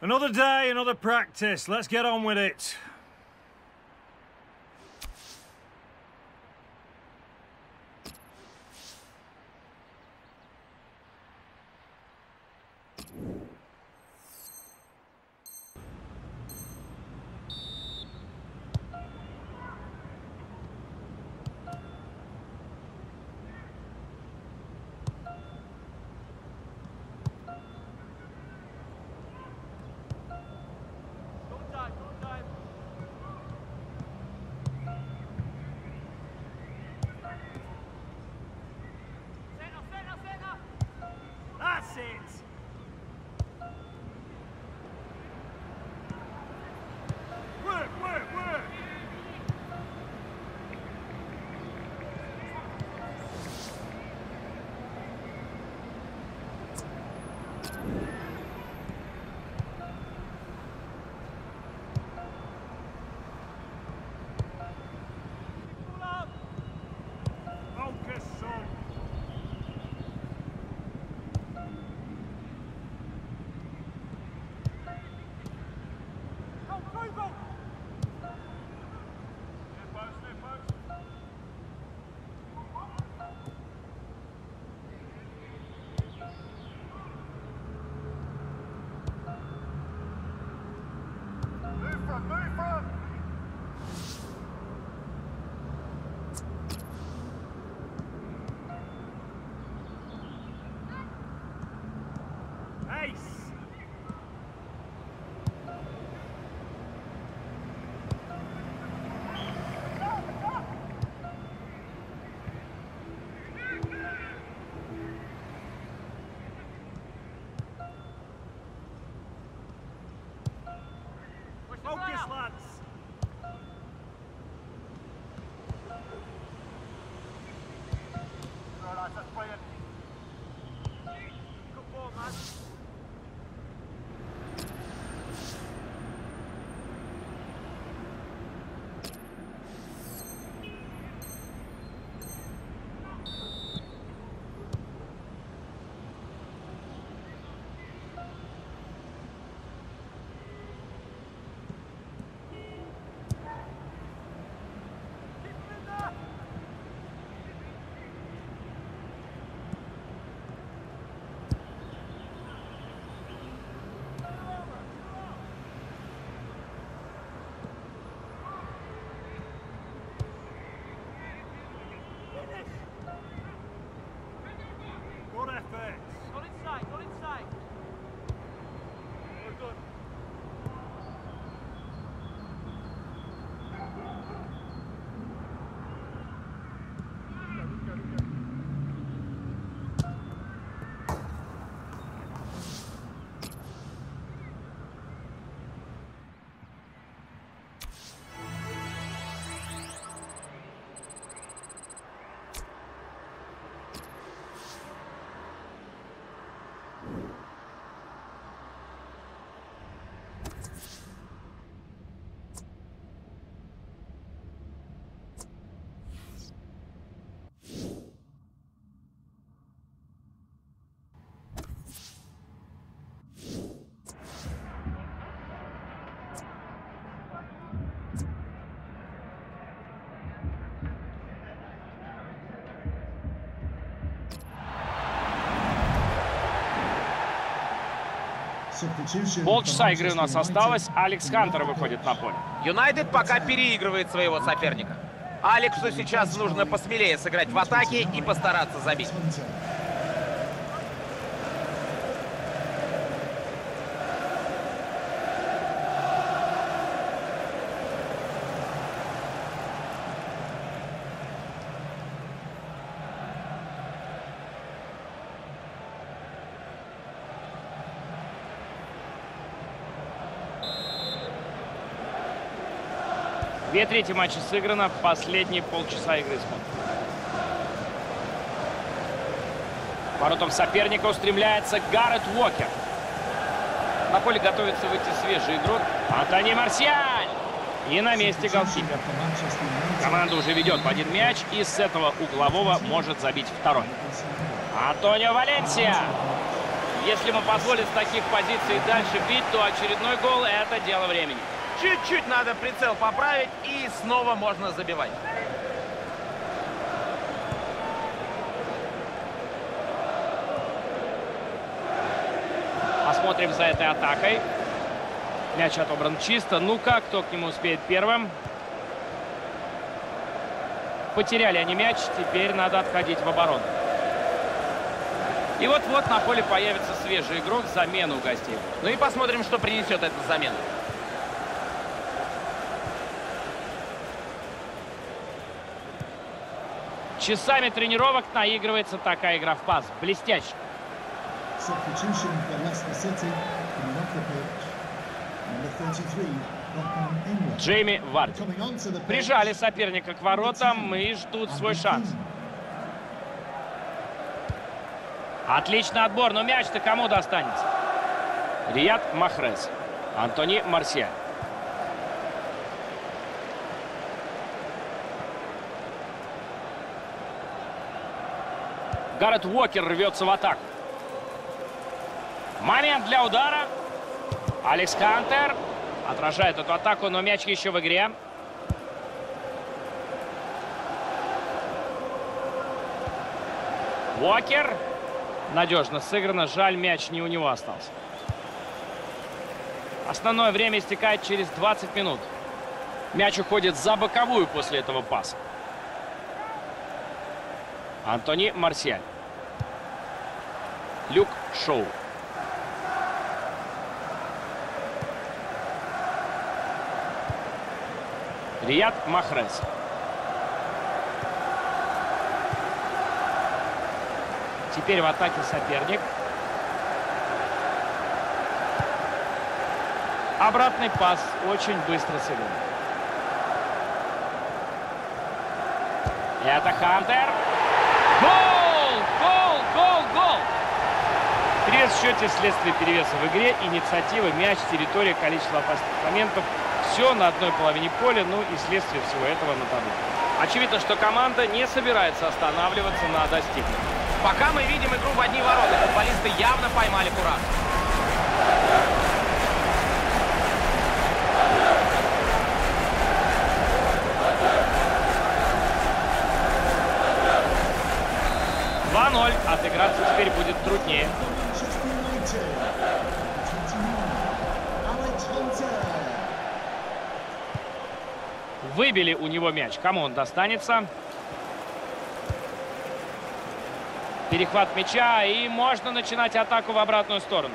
Another day, another practice. Let's get on with it. That's it. Work, work, work. Focus, son. Ace! Focus, lads! Alright, that's brilliant. Good ball, man. Good effort. Not inside, not inside. We're good. Полчаса игры у нас осталось. Алекс Хантер выходит на поле. Юнайтед пока переигрывает своего соперника. Алексу сейчас нужно посмелее сыграть в атаке и постараться забить. Две трети матча сыграно, последние полчаса игры смотрим. Воротам соперника устремляется Гаррет Уокер. На поле готовится выйти свежий игрок Антони Марсиаль. И на месте голкипер. Команда уже ведет в один мяч, и с этого углового может забить второй. Антонио Валенсия. Если мы позволим с таких позиций дальше бить, то очередной гол — это дело времени. Чуть-чуть надо прицел поправить, и снова можно забивать. Посмотрим за этой атакой. Мяч отобран чисто. Ну-ка, кто к нему успеет первым? Потеряли они мяч, теперь надо отходить в оборону. И вот-вот на поле появится свежий игрок, замену у гостей. Ну и посмотрим, что принесет эта замена. Часами тренировок наигрывается такая игра в пас. Блестяще. Джейми Варди. Прижали соперника к воротам и ждут свой шанс. Отличный отбор, но мяч-то кому достанется? Рияд Махрез. Антони Марсиаль. Гарет Уокер рвется в атаку. Момент для удара. Алекс Хантер отражает эту атаку, но мяч еще в игре. Уокер. Надежно сыграно. Жаль, мяч не у него остался. Основное время истекает через 20 минут. Мяч уходит за боковую после этого паса. Антони Марсиаль. Люк Шоу. Рияд Махрез. Теперь в атаке соперник. Обратный пас очень быстро сыгран. Это Хантер. Гол! Гол! Гол! Гол! При счете вследствие перевеса в игре, инициатива, мяч, территория, количество опасных моментов. Все на одной половине поля, ну и следствие всего этого на табло. Очевидно, что команда не собирается останавливаться на достигнутом. Пока мы видим игру в одни ворота, футболисты явно поймали кураж. Отыграться теперь будет труднее. Выбили у него мяч. Кому он достанется? Перехват мяча, и можно начинать атаку в обратную сторону.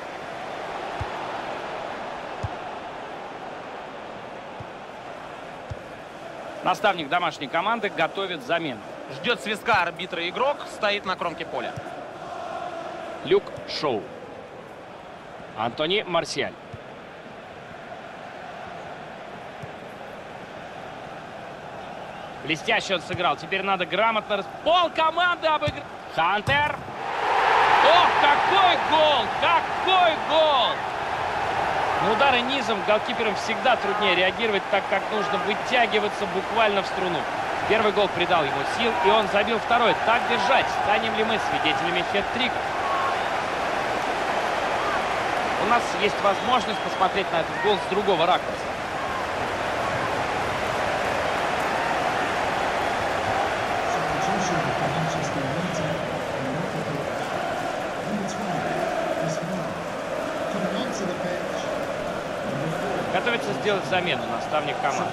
Наставник домашней команды готовит замену. Ждет свистка арбитра игрок, стоит на кромке поля. Люк Шоу. Антони Марсиаль. Блестяще он сыграл. Теперь надо грамотно... Пол команды обыграл. Хантер. Ох, какой гол! Какой гол! На удары низом голкиперам всегда труднее реагировать, так как нужно вытягиваться буквально в струну. Первый гол придал ему сил, и он забил второй. Так держать. Станем ли мы свидетелями хет-трика? У нас есть возможность посмотреть на этот гол с другого ракурса. Готовится сделать замену наставник команды.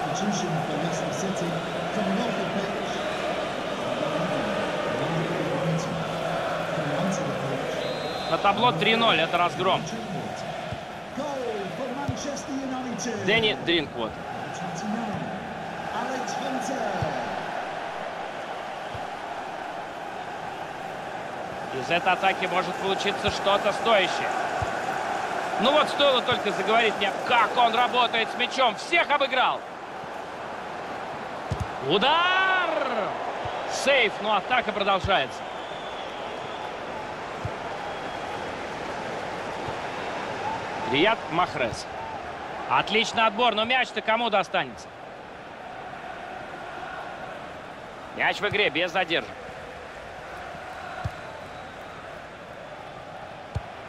На табло 3-0. Это разгром. Дэнни Дринквот. Из этой атаки может получиться что-то стоящее. Ну вот, стоило только заговорить мне, как он работает с мячом. Всех обыграл. Удар! Сейф, но атака продолжается. Рияд Махрез. Отличный отбор, но мяч-то кому достанется? Мяч в игре, без задержек.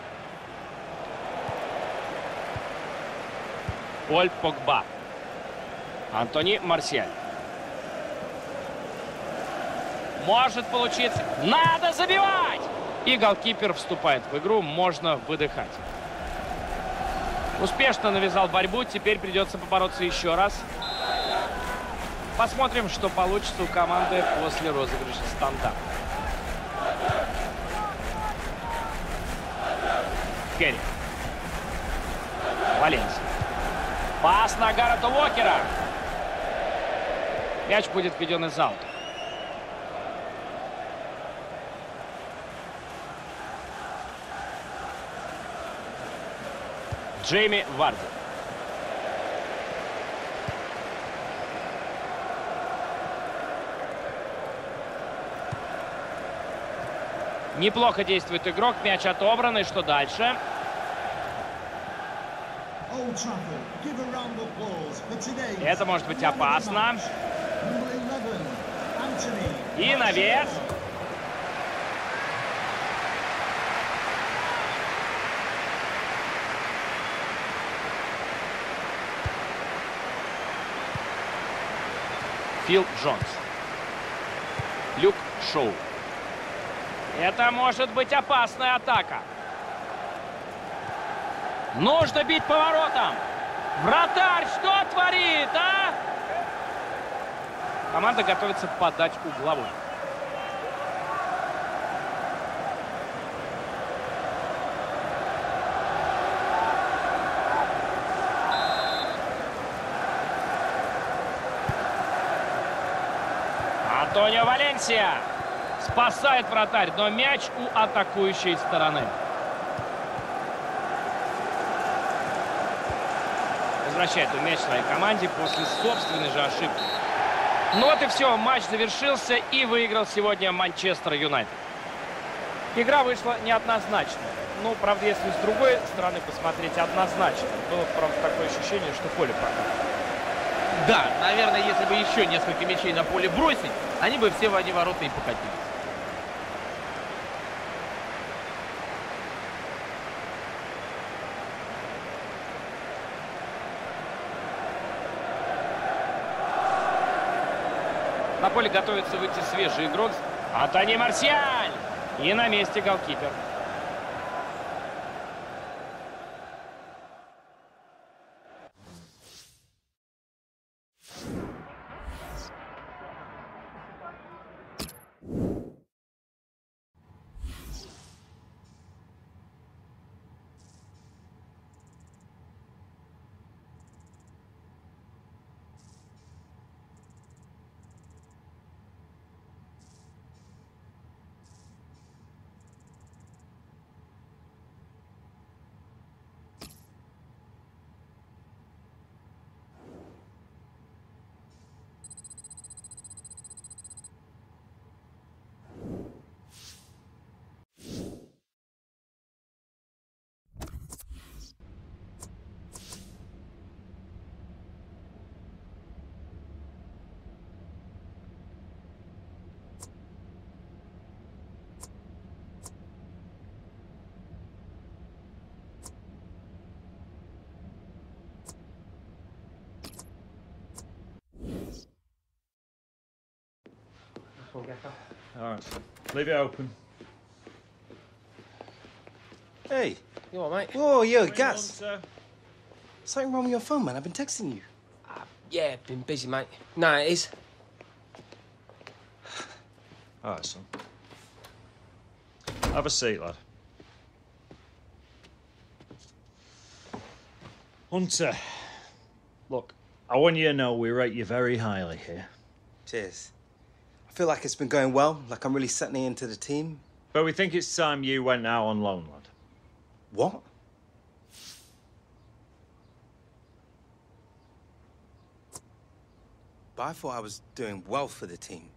Поль Погба. Антони Марсиаль. Может получиться. Надо забивать! И голкипер вступает в игру. Можно выдыхать. Успешно навязал борьбу. Теперь придется побороться еще раз. Посмотрим, что получится у команды после розыгрыша стандарта. Керри. Валенсия. Пас на Гаррета Уокера. Мяч будет введен из аута. Джейми Варди. Неплохо действует игрок. Мяч отобран. И что дальше? Это может быть опасно. И навес. Фил Джонс. Люк Шоу. Это может быть опасная атака. Нужно бить поворотом. Вратарь что творит, а? Команда готовится подать угловой. Антонио Валенсия. Спасает вратарь, но мяч у атакующей стороны. Возвращает он мяч своей команде после собственной же ошибки. Ну вот и все, матч завершился и выиграл сегодня Манчестер Юнайтед. Игра вышла неоднозначная. Ну, правда, если с другой стороны посмотреть, однозначно. Было, правда, такое ощущение, что поле прокатило. Да, наверное, если бы еще несколько мячей на поле бросить, они бы все в одни ворота и покатились. На поле готовится выйти свежий игрок. Антони Марсиаль. И на месте голкипер. All right, leave it open. Hey. You all right, mate? Whoa, yo, Hang on, Gaz. sir. Something wrong with your phone, man. I've been texting you. Yeah, been busy, mate. No, it is. All right, son. Have a seat, lad. Hunter, look, I want you to know we rate you very highly here. Cheers. I feel like it's been going well, like I'm really settling into the team. But we think it's time you went out on loan, lad. What? But I thought I was doing well for the team.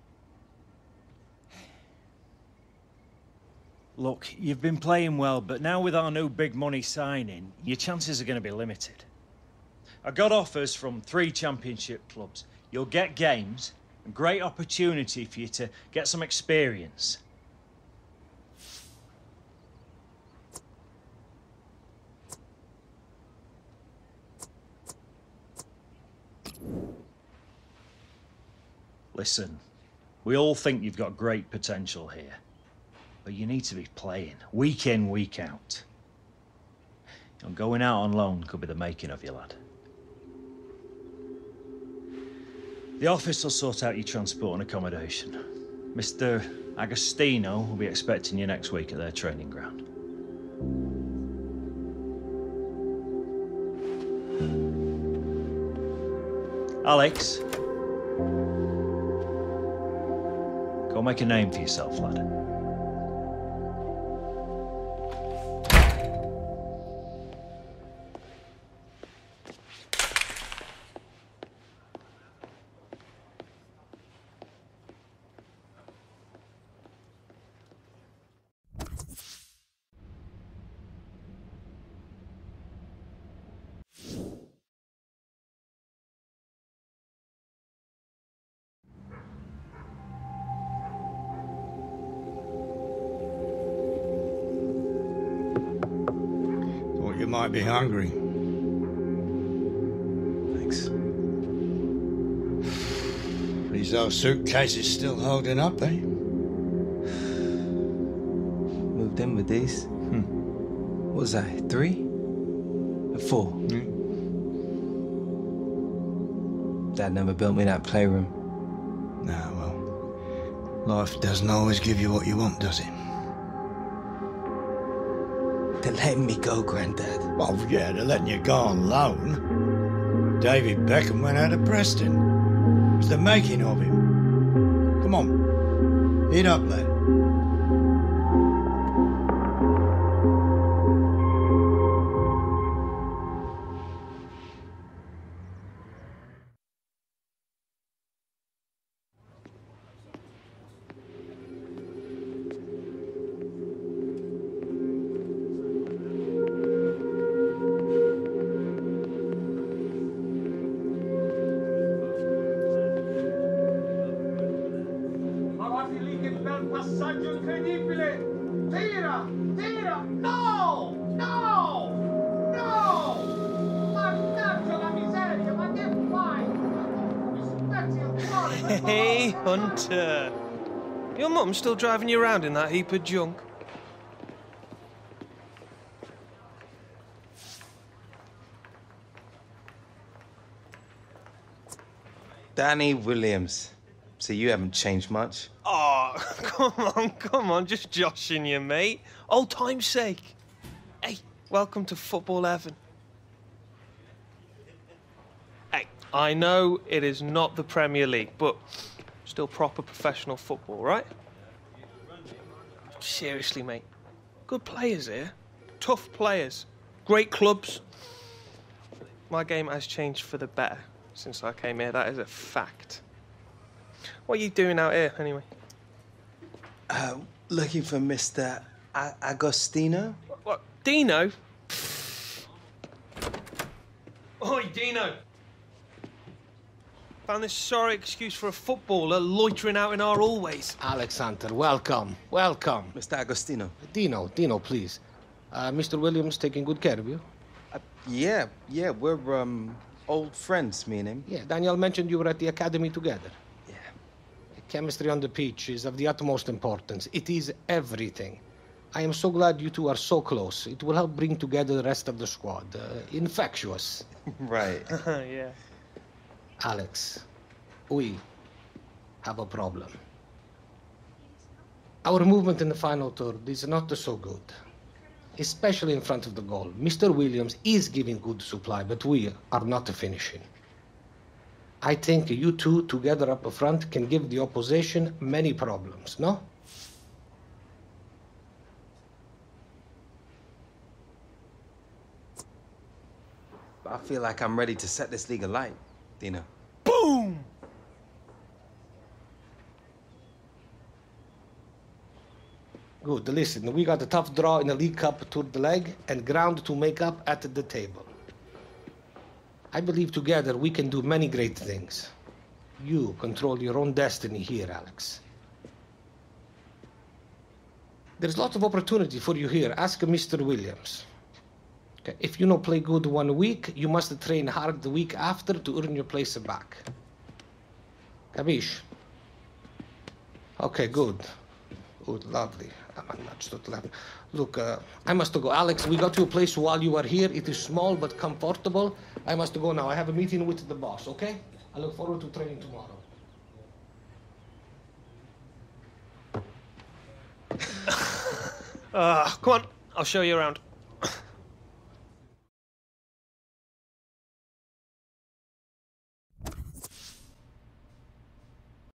Look, you've been playing well, but now with our new big money signing, your chances are going to be limited. I got offers from 3 championship clubs. You'll get games, a great opportunity for you to get some experience. Listen, we all think you've got great potential here. But you need to be playing, week in, week out. And going out on loan could be the making of you, lad. The office will sort out your transport and accommodation. Mr. Agostino will be expecting you next week at their training ground. Alex. Go make a name for yourself, lad. You might be hungry. Thanks. These old suitcases still holding up, eh? Moved in with these. What was that, 3? or 4? Dad never built me that playroom. Nah, well, life doesn't always give you what you want, does it? They're letting me go, Granddad. Well, yeah, they're letting you go on loan. David Beckham went out of Preston. It was the making of him. Come on, eat up, lad. Passaggio incredibile! Tira! Tira! No! No! No! Mannaggia la miseria, ma che fai? Mi spezzi il cuore! Hey, Hunter. Your mum's still driving you around in that heap of junk? Danny Williams. So you haven't changed much? Oh, come on, just joshing you, mate. Old time's sake. Hey, welcome to Football Heaven. Hey, I know it is not the Premier League, but still proper professional football, right? Seriously, mate. Good players here. Tough players. Great clubs. My game has changed for the better since I came here. That is a fact. What are you doing out here, anyway? Looking for Mr. Agostino? What? Dino? Oi, Dino! Found this sorry excuse for a footballer loitering out in our hallways. Alex Hunter, welcome, welcome. Mr. Agostino? Dino, please. Mr. Williams taking good care of you? Yeah, we're, old friends, me and him. Yeah, Daniel mentioned you were at the academy together. Yeah. Chemistry on the pitch is of the utmost importance. It is everything. I am so glad you two are so close. It will help bring together the rest of the squad. Infectious. Right. Yeah. Alex, we have a problem. Our movement in the final third is not so good, especially in front of the goal. Mr. Williams is giving good supply, but we are not finishing. I think you two together up front can give the opposition many problems, no? I feel like I'm ready to set this league alight, Dino. Boom! Good, listen, we got a tough draw in the League Cup toward the leg and ground to make up at the table. I believe together we can do many great things. You control your own destiny here, Alex. There's lots of opportunity for you here. Ask Mr. Williams. Okay. If you don't play good 1 week, you must train hard the week after to earn your place back. Capish? Okay, good. Good, lovely. Look, I must go. Alex, we got you a place while you are here. It is small but comfortable. I must go now. I have a meeting with the boss, okay? I look forward to training tomorrow. Come on, I'll show you around.